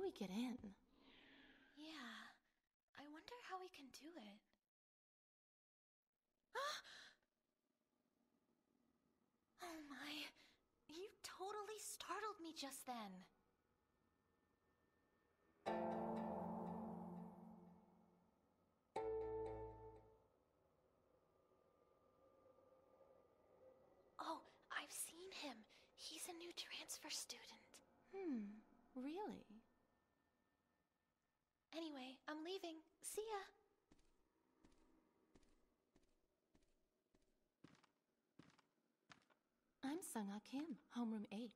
we get in? Yeah, I wonder how we can do it. Oh my, you totally startled me just then. Oh, I've seen him. He's a new transfer student. Really? Anyway, I'm leaving. See ya. I'm Sung-Ah Kim, homeroom 8.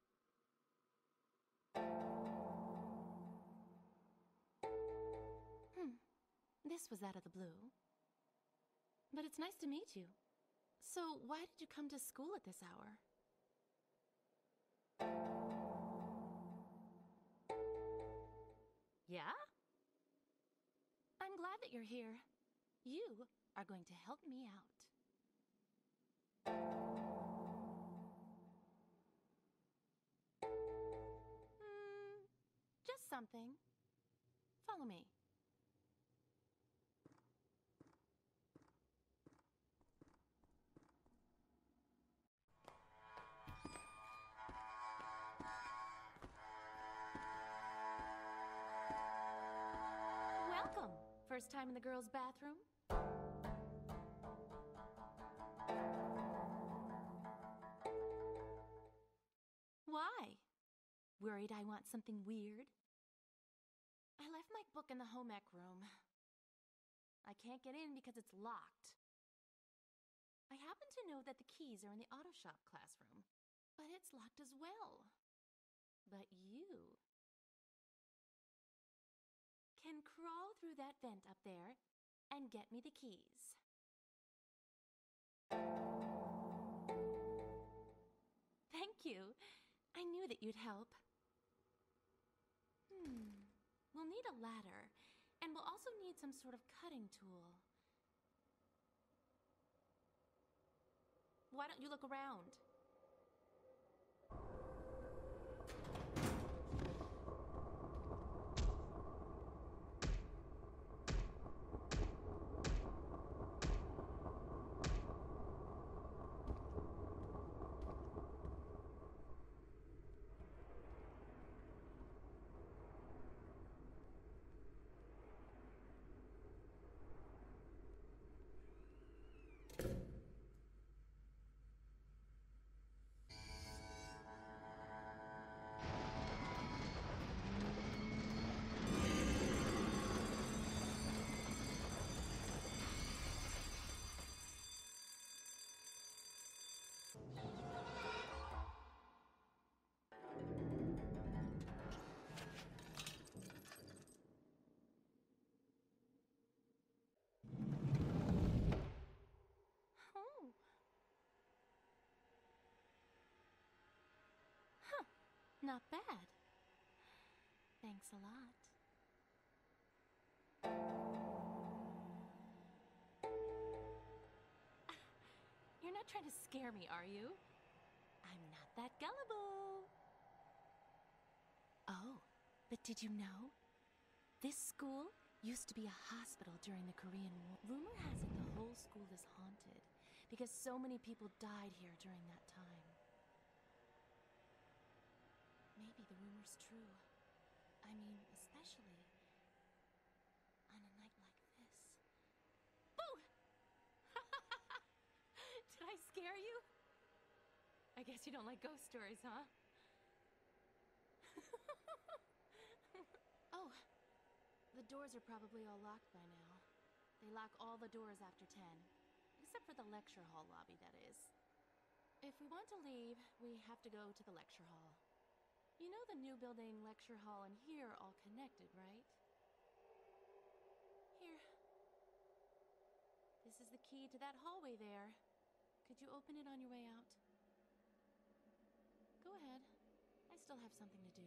This was out of the blue. But it's nice to meet you. So, why did you come to school at this hour? Yeah? I'm glad that you're here. You are going to help me out. Just something. Follow me. Welcome! First time in the girls' bathroom? Why? Worried I want something weird? I left my book in the home ec room. I can't get in because it's locked. I happen to know that the keys are in the auto shop classroom, but it's locked as well. But you can crawl through that vent up there and get me the keys. Thank you. I knew that you'd help. We'll need a ladder, and we'll also need some sort of cutting tool. Why don't you look around? Oh. Huh. Not bad. Thanks a lot. You're not trying to scare me, are you? I'm not that gullible. Oh, but did you know? This school used to be a hospital during the Korean War. Rumor has it the whole school is haunted because so many people died here during that time. Maybe the rumor's true. I mean, especially on a night like this. Boo! Did I scare you? I guess you don't like ghost stories, huh? Oh, the doors are probably all locked by now. They lock all the doors after 10, except for the lecture hall lobby, that is. If we want to leave, we have to go to the lecture hall. You know the new building, lecture hall, and here are all connected, right? Here. This is the key to that hallway there. Could you open it on your way out? Go ahead. I still have something to do.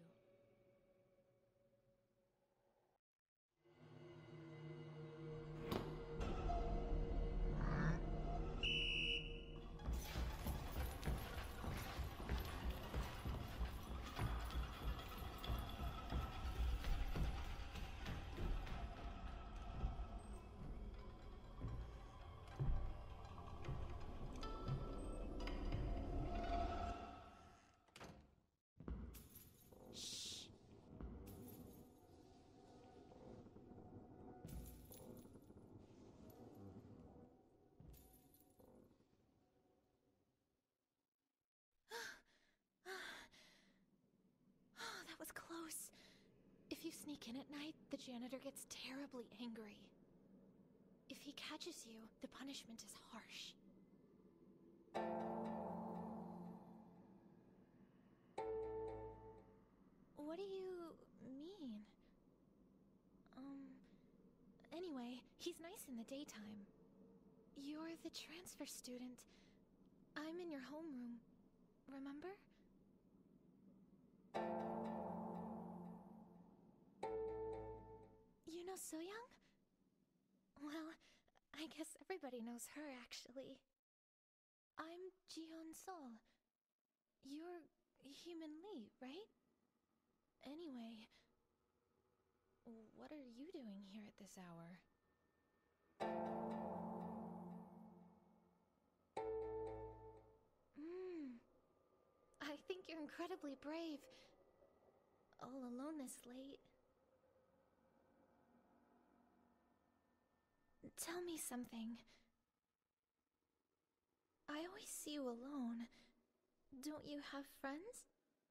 If you sneak in at night, the janitor gets terribly angry. If he catches you, the punishment is harsh. What do you mean? Anyway, he's nice in the daytime. You're the transfer student. I'm in your homeroom, remember? You know So-young? Well, I guess everybody knows her, actually. I'm Ji-yeon-sul. You're Human Lee, right? Anyway, what are you doing here at this hour? I think you're incredibly brave. All alone this late. Tell me something. I always see you alone. Don't you have friends?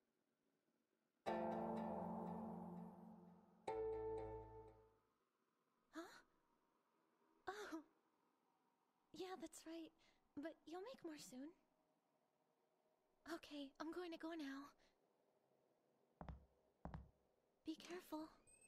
Huh? Oh. Yeah, that's right. But you'll make more soon. Okay, I'm going to go now. Be careful.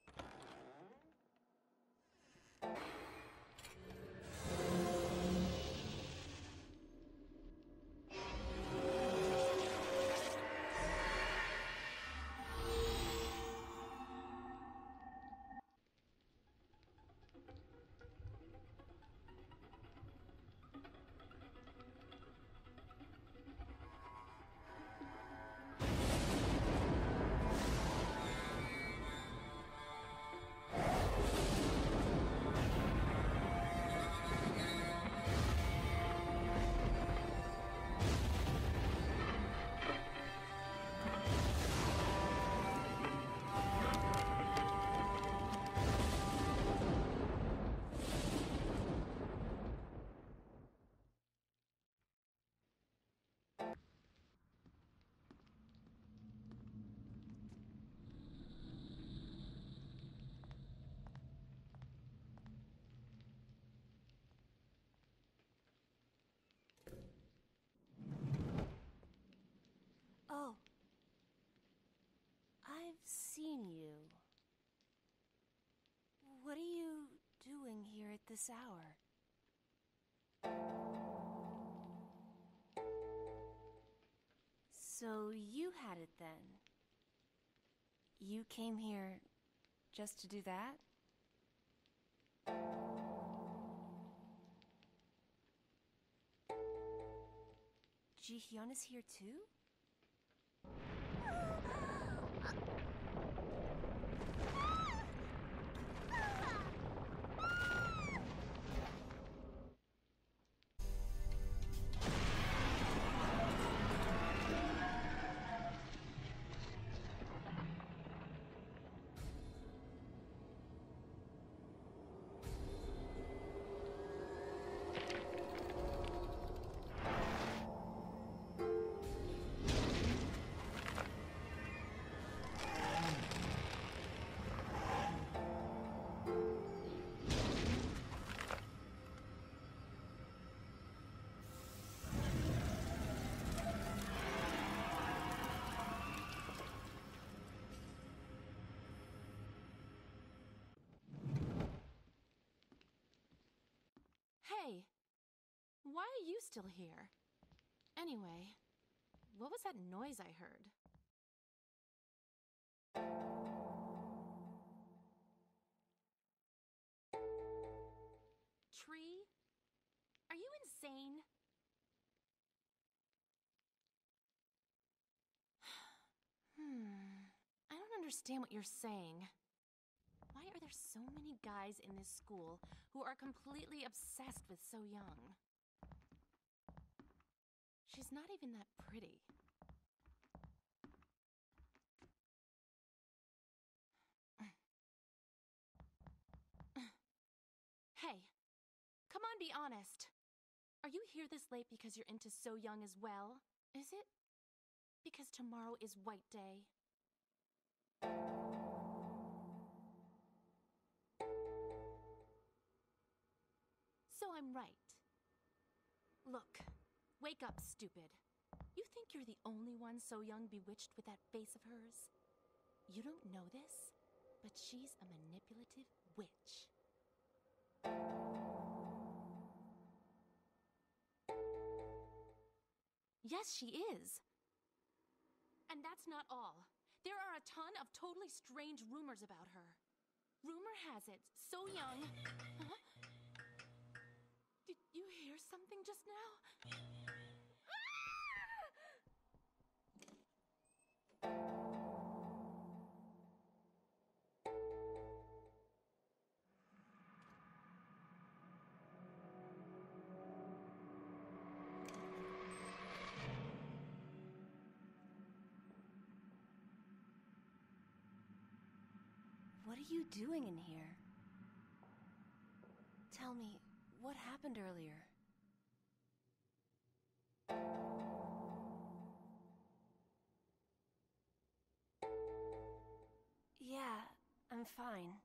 Oh. I've seen you. What are you doing here at this hour? So you had it then. You came here just to do that? Ji-hyun is here too? Hey, why are you still here? Anyway, what was that noise I heard? Tree? Are you insane? I don't understand what you're saying. Why are there so many guys in this school who are completely obsessed with So-young? She's not even that pretty. Hey, come on, be honest. Are you here this late because you're into So-young as well? Is it because tomorrow is White Day? So I'm right. Look, wake up, stupid. You think you're the only one So Young bewitched with that face of hers? You don't know this, but she's a manipulative witch. Yes, she is. And that's not all. There are a ton of totally strange rumors about her. Rumor has it, So Young... Huh? Did you hear something just now? What are you doing in here? Tell me, what happened earlier? Yeah, I'm fine.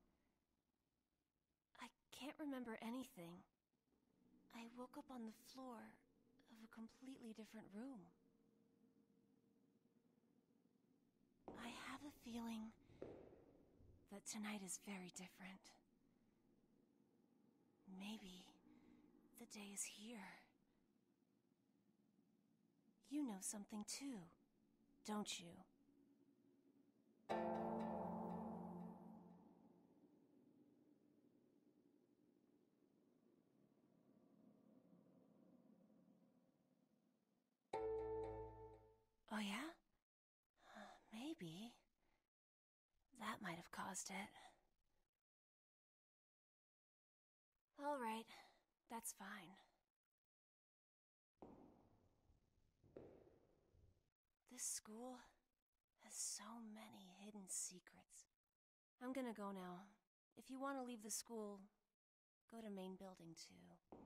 I can't remember anything. I woke up on the floor of a completely different room. I have a feeling that tonight is very different. Maybe the day is here. You know something too, don't you? Oh yeah? Maybe. That might have caused it. All right, that's fine. This school has so many hidden secrets. I'm gonna go now. If you want to leave the school, go to main building too.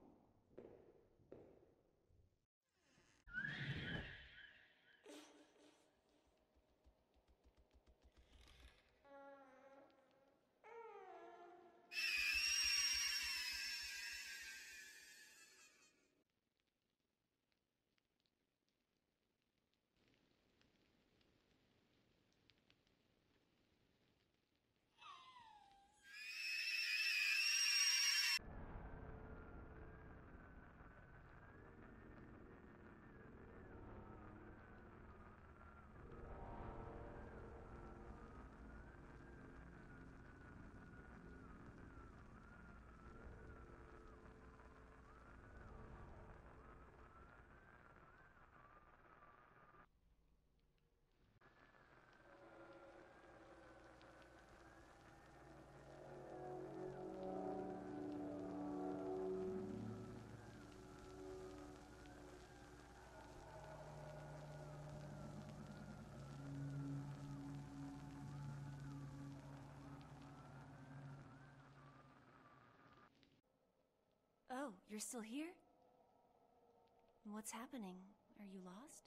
Oh, you're still here? What's happening? Are you lost?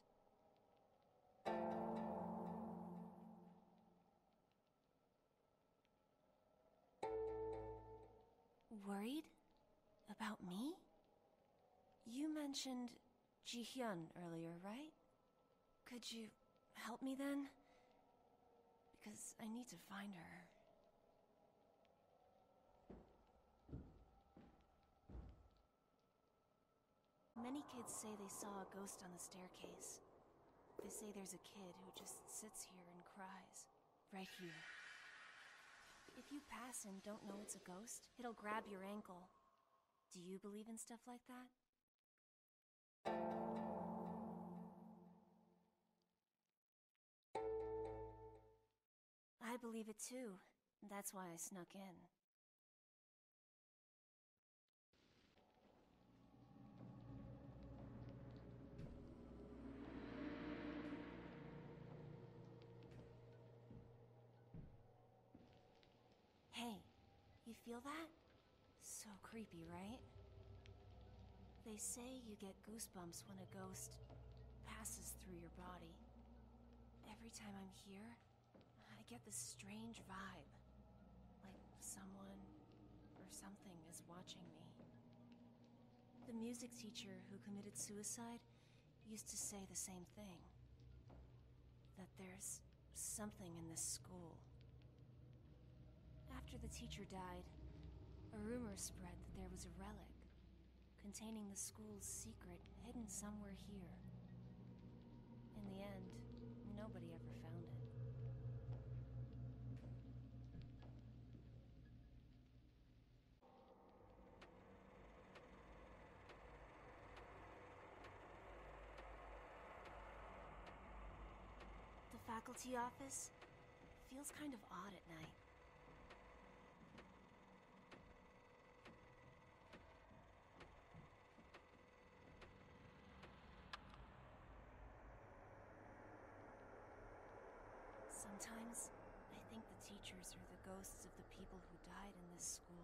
Worried? About me? You mentioned Ji-hyun earlier, right? Could you help me then? Because I need to find her. Many kids say they saw a ghost on the staircase. They say there's a kid who just sits here and cries. Right here. If you pass and don't know it's a ghost, it'll grab your ankle. Do you believe in stuff like that? I believe it too. That's why I snuck in. Hey, you feel that? So creepy, right? They say you get goosebumps when a ghost passes through your body. Every time I'm here, I get this strange vibe. Like someone or something is watching me. The music teacher who committed suicide used to say the same thing. That there's something in this school. After the teacher died, a rumor spread that there was a relic containing the school's secret hidden somewhere here. In the end, nobody ever found it. The faculty office feels kind of odd at night. Sometimes, I think the teachers are the ghosts of the people who died in this school.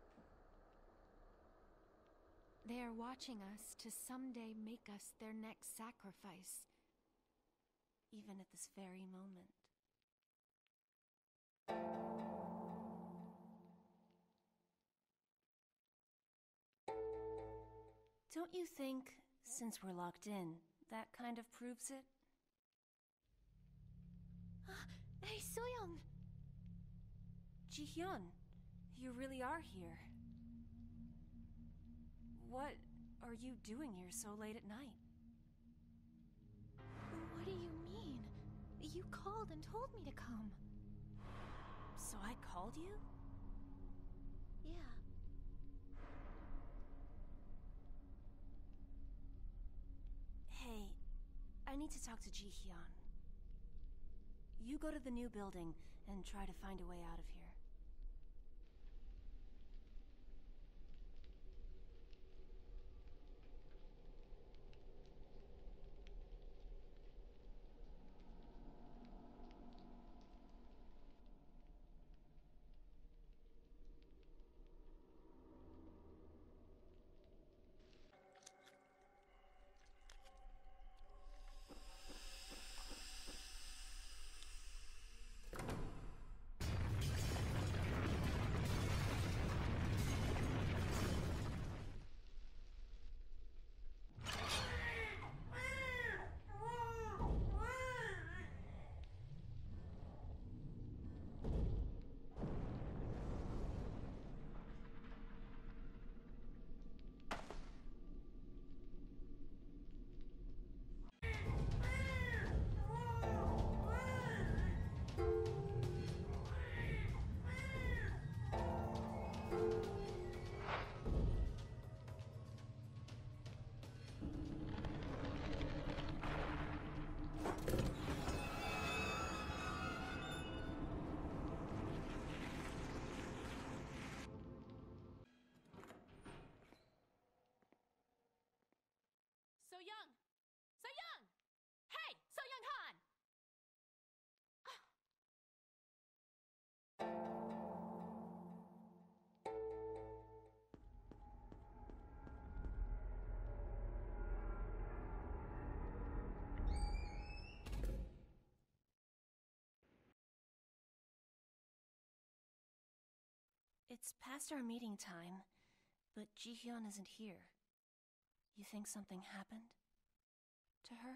They are watching us to someday make us their next sacrifice. Even at this very moment. Don't you think, since we're locked in, that kind of proves it? Hey, Soyoung! Ji-hyun, you really are here. What are you doing here so late at night? What do you mean? You called and told me to come. So I called you? Yeah. Hey, I need to talk to Ji-hyun. You go to the new building and try to find a way out of here. So-young! So-young! Hey! So-young-han! It's past our meeting time, but Ji-hyun isn't here. You think something happened to her?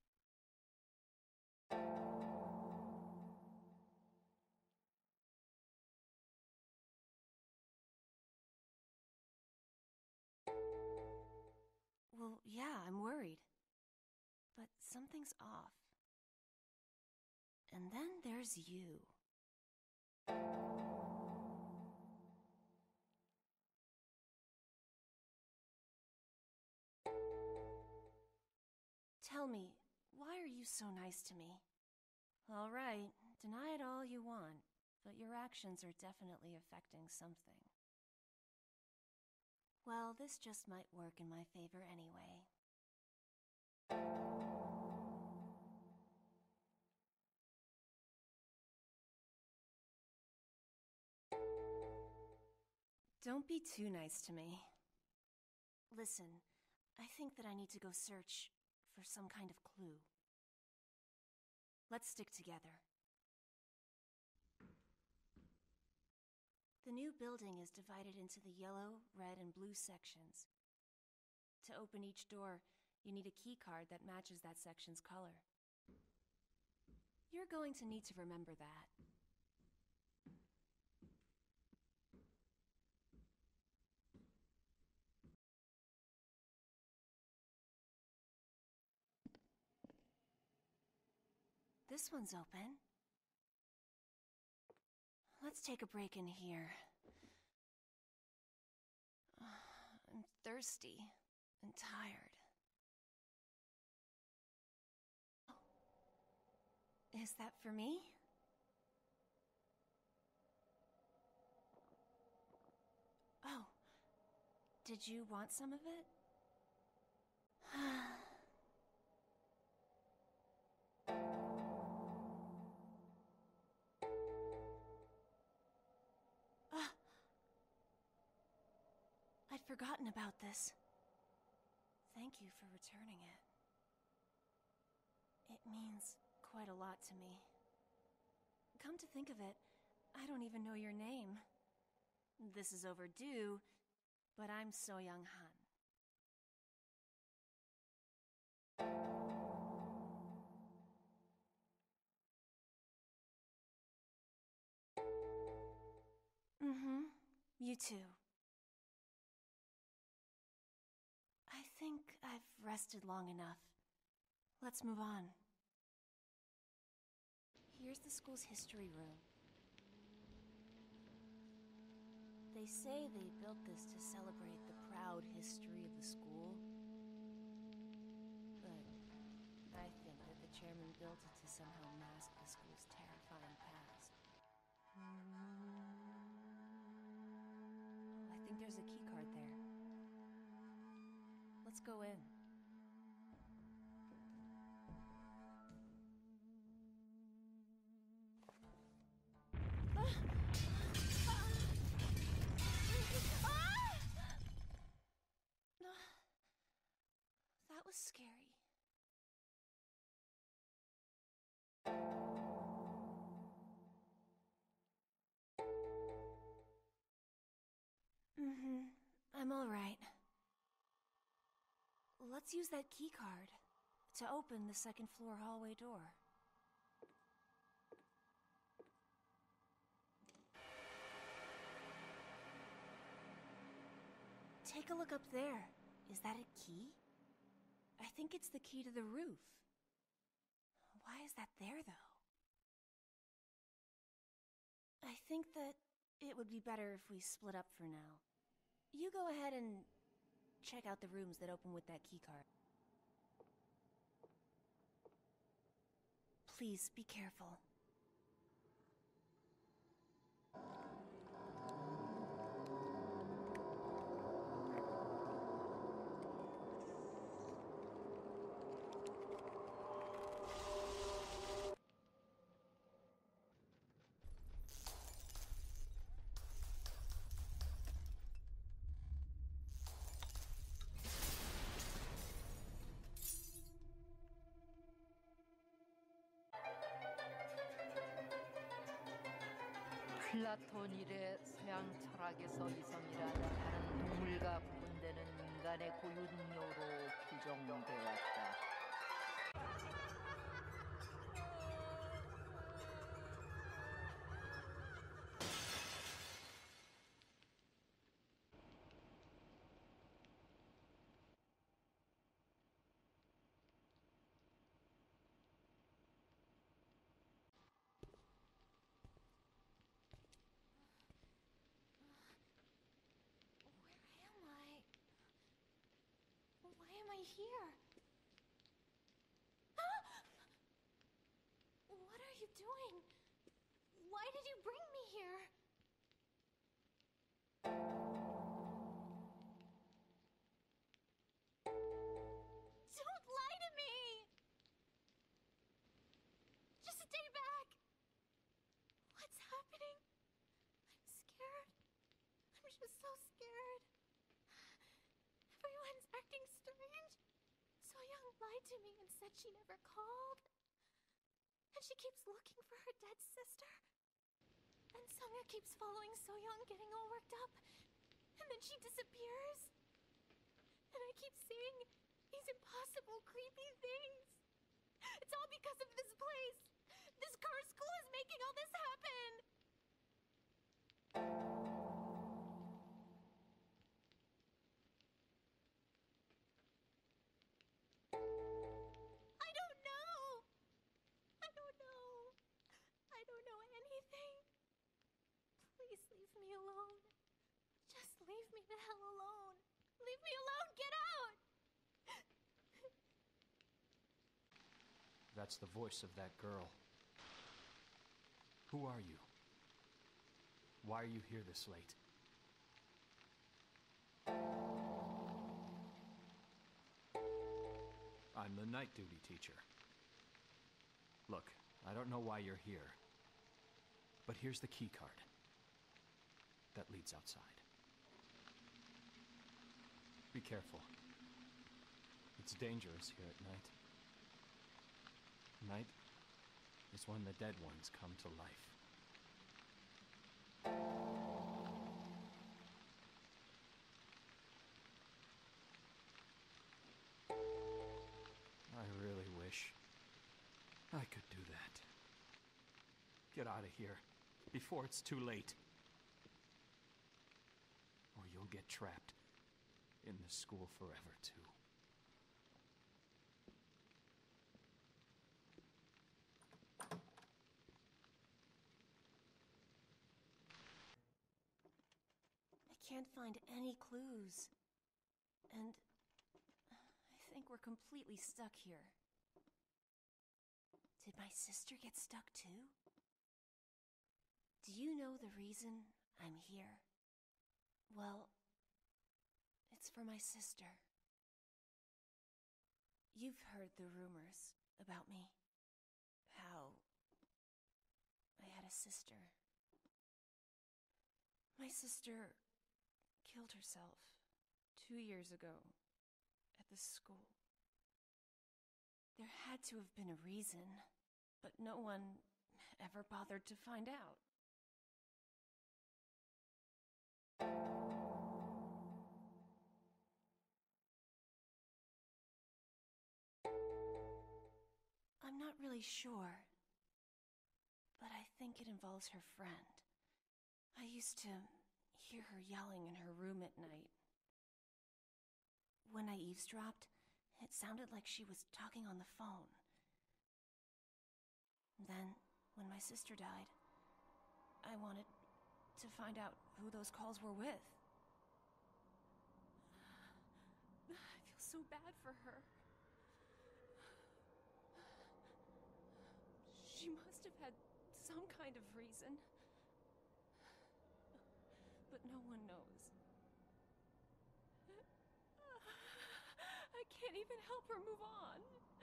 Well, yeah, I'm worried. But something's off. And then there's you. Tell me, why are you so nice to me? All right, deny it all you want, but your actions are definitely affecting something. Well, this just might work in my favor anyway. Don't be too nice to me. Listen, I think that I need to go search for some kind of clue. Let's stick together. The new building is divided into the yellow, red, and blue sections. To open each door, you need a key card that matches that section's color. You're going to need to remember that. This one's open. Let's take a break in here. I'm thirsty and tired. Is that for me? Oh, did you want some of it? I'd forgotten about this. Thank you for returning it. It means quite a lot to me. Come to think of it, I don't even know your name. This is overdue, but I'm So Young Han. You too. I think I've rested long enough. Let's move on. Here's the school's history room. They say they built this to celebrate the proud history of the school. But I think that the chairman built it to somehow mask the school's terrifying past. I think there's a key card there. Let's go in. That was scary. I'm all right. Let's use that key card to open the second floor hallway door. Take a look up there. Is that a key? I think it's the key to the roof. Why is that there, though? I think that it would be better if we split up for now. You go ahead and check out the rooms that open with that keycard. Please be careful. 플라톤 일의 서양 철학에서 이성이란 다른 동물과 구분되는 인간의 고유능력으로 규정되었다. Here. Ah! What are you doing? Why did you bring me here? Don't lie to me! Just stay back! What's happening? I'm scared. I'm just so scared. Everyone's acting strange. So Young lied to me and said she never called. And she keeps looking for her dead sister. And Sungha keeps following So Young, getting all worked up. And then she disappears. And I keep seeing these impossible, creepy things. It's all because of this place. This cursed school is making all this happen. I don't know. I don't know. I don't know anything. Please leave me alone. Just leave me the hell alone. Leave me alone. Get out. That's the voice of that girl. Who are you? Why are you here this late? I'm the night duty teacher. Look, I don't know why you're here, but here's the key card that leads outside. Be careful. It's dangerous here at night. Night is when the dead ones come to life. I really wish I could do that. Get out of here before it's too late. Or you'll get trapped in the school forever, too. I can't find any clues. And I think we're completely stuck here. Did my sister get stuck too? Do you know the reason I'm here? Well, it's for my sister. You've heard the rumors about me. How I had a sister. My sister killed herself 2 years ago at the school. There had to have been a reason, but no one ever bothered to find out. I'm not really sure, but I think it involves her friend. I used to hear her yelling in her room at night. When I eavesdropped, it sounded like she was talking on the phone. Then, when my sister died, I wanted to find out who those calls were with. I feel so bad for her. She must have had some kind of reason. But no one knows. I can't even help her move on.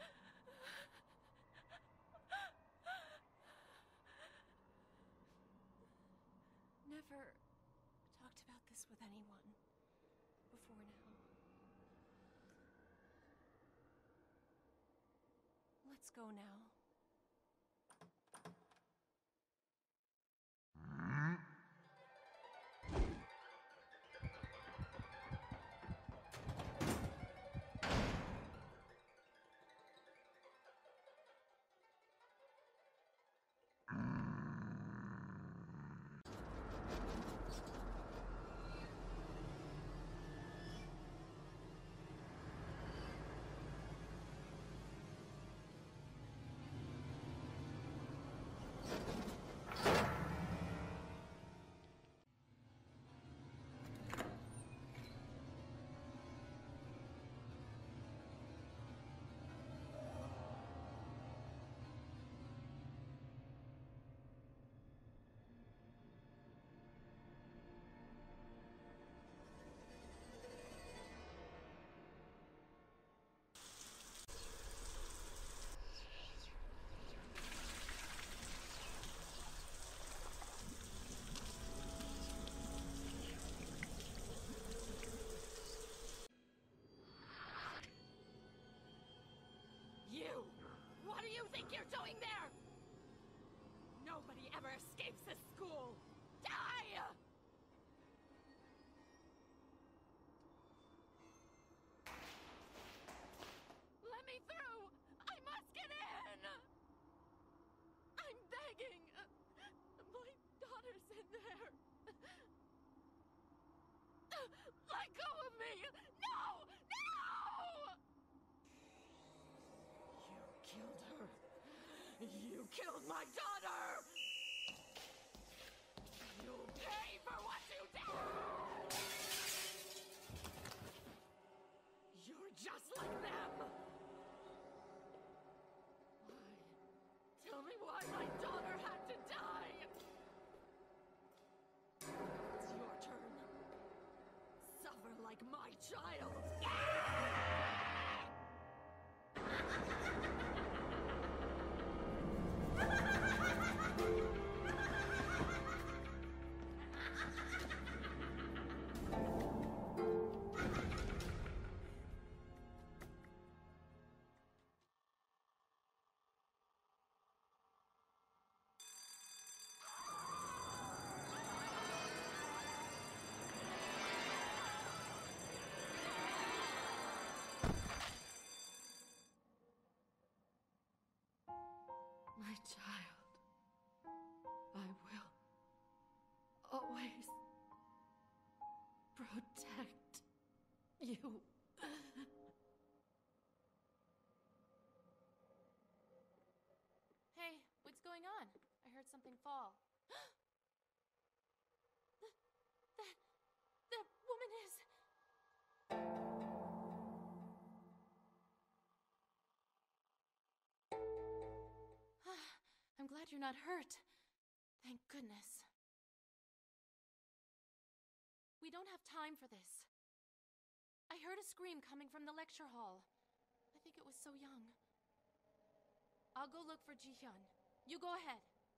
Never talked about this with anyone before now. Let's go now. killed her. You killed my daughter! You'll pay for what you did! You're just like them! Why? Tell me why my daughter had to die! It's your turn. Suffer like my child! My child, I will always protect you. Hey, what's going on? I heard something fall. That woman is... I'm glad you're not hurt. Thank goodness. We don't have time for this. I heard a scream coming from the lecture hall. I think it was So Young. I'll go look for Ji-hyun. You go ahead.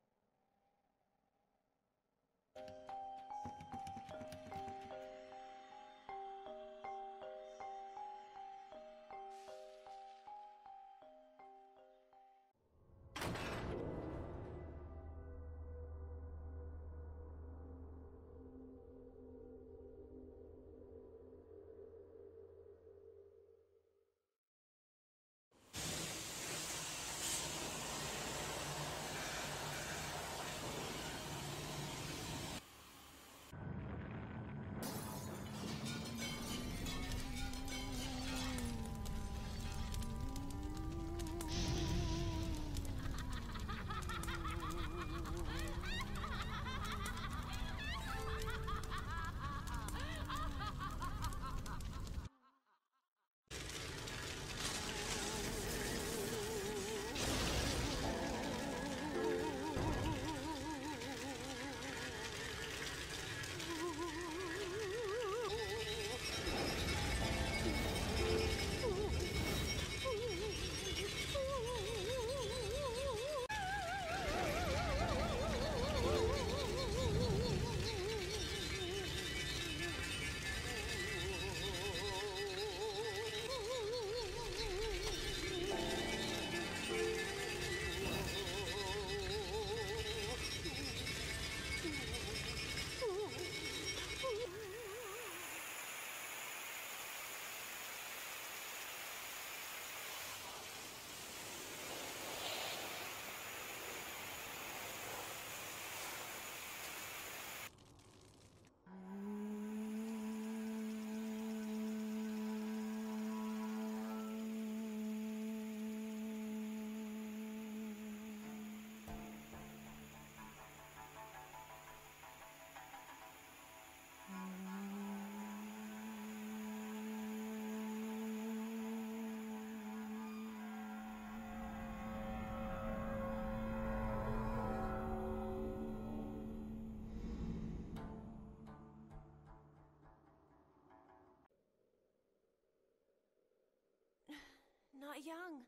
Not Young.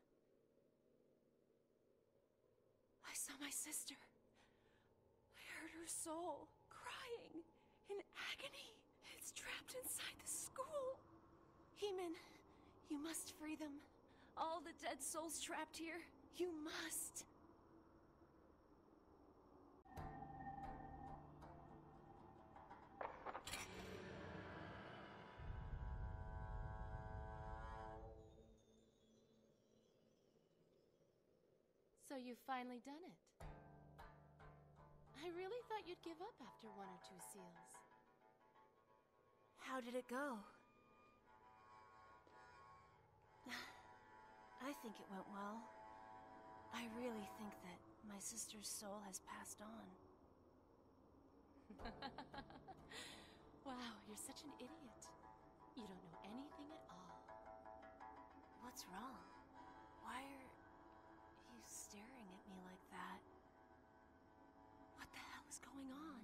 I saw my sister. I heard her soul crying in agony. It's trapped inside the school. Heeman, you must free them. All the dead souls trapped here. You must. So you've finally done it. I really thought you'd give up after one or two seals. How did it go? I think it went well. I really think that my sister's soul has passed on. Wow, you're such an idiot. You don't know anything at all. What's wrong? Why are you staring at me like that? What the hell is going on?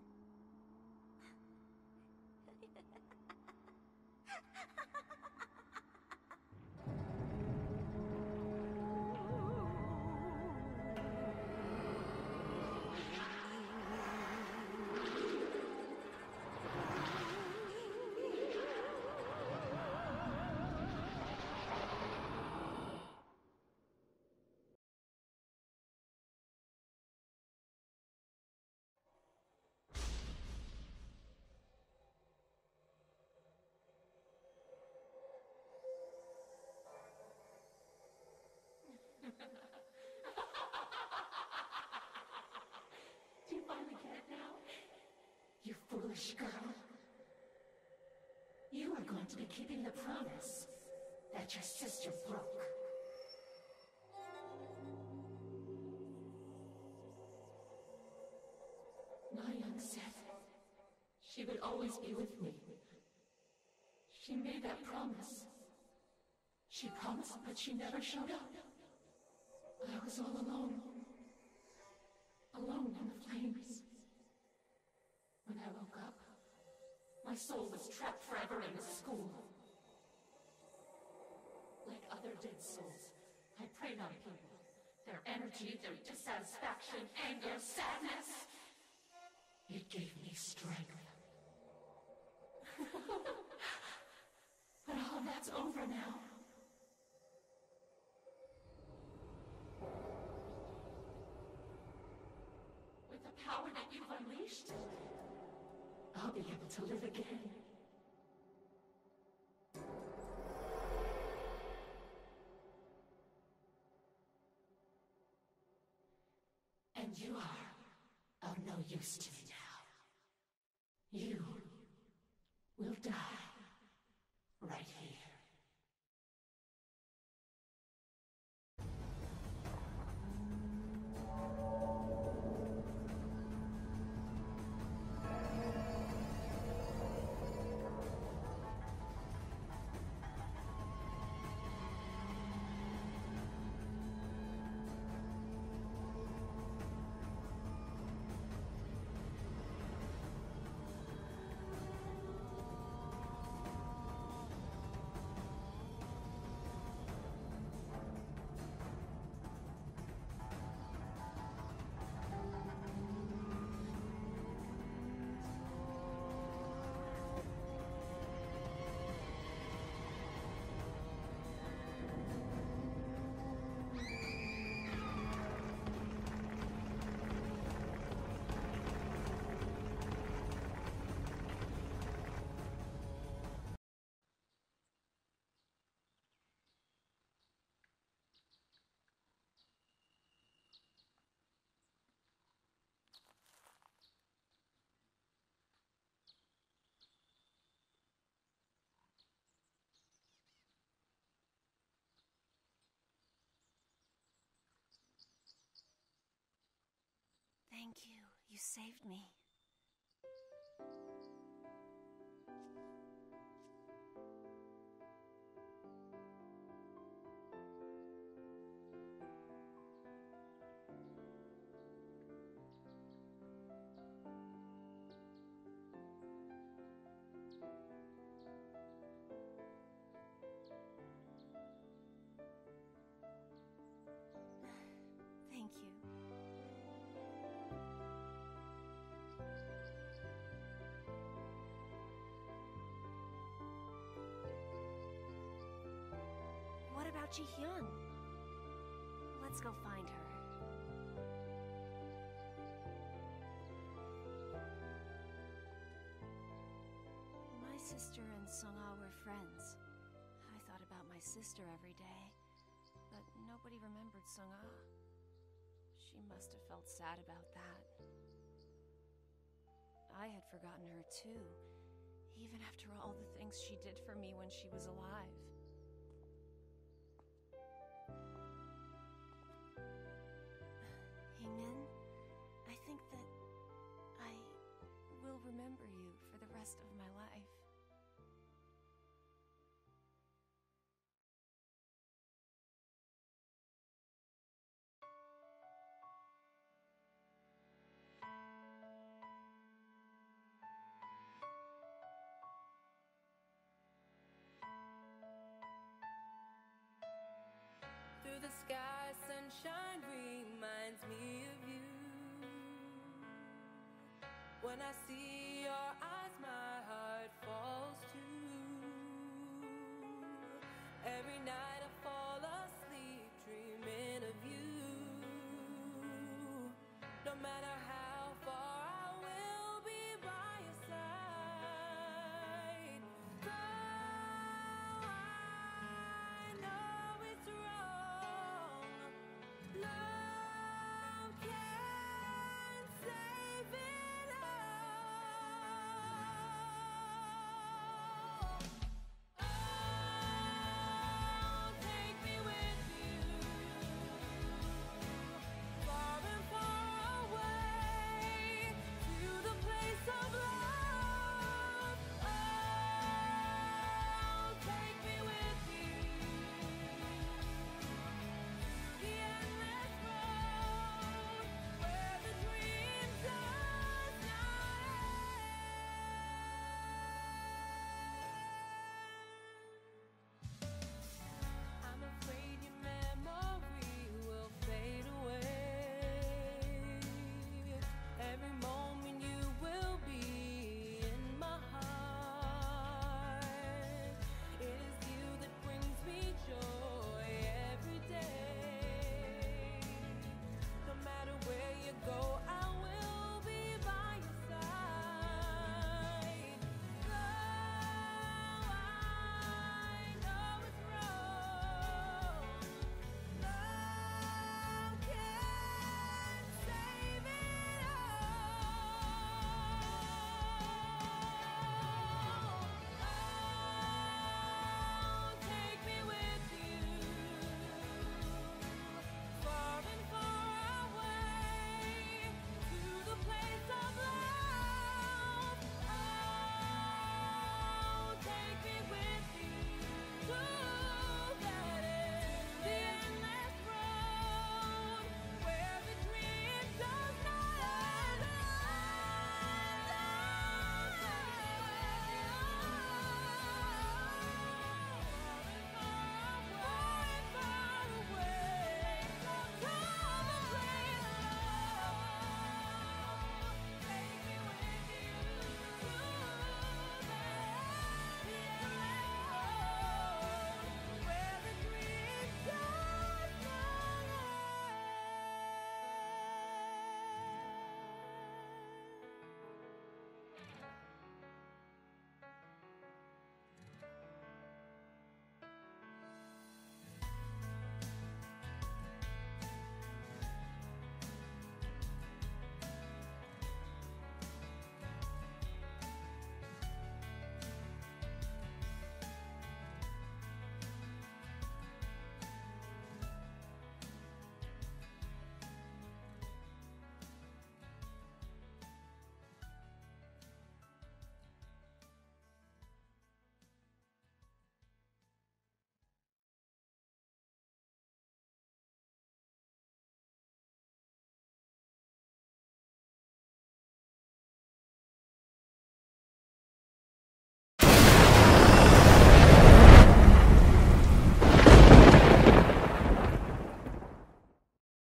Do you finally get it now? You foolish girl. You are going to be keeping the promise that your sister broke. My young said she would always be with me. She made that promise. She promised, but she never showed up. I was all alone. Alone in the flames. When I woke up, my soul was trapped forever in the school. Like other dead souls, I preyed on people. Their energy, their dissatisfaction, anger, sadness. It gave me strength. But all that's over now. With the power that you've unleashed, I'll be able to live again. And you are of no use to me now. You will die right here. Thank you. You saved me. Thank you. What about Ji-hyun? Let's go find her. My sister and Sung-ah were friends. I thought about my sister every day, but nobody remembered Sung-ah. She must have felt sad about that. I had forgotten her too, even after all the things she did for me when she was alive. Min, I think that I will remember you for the rest of my life. Through the sky, sunshine reminds me of you. When I see your eyes, my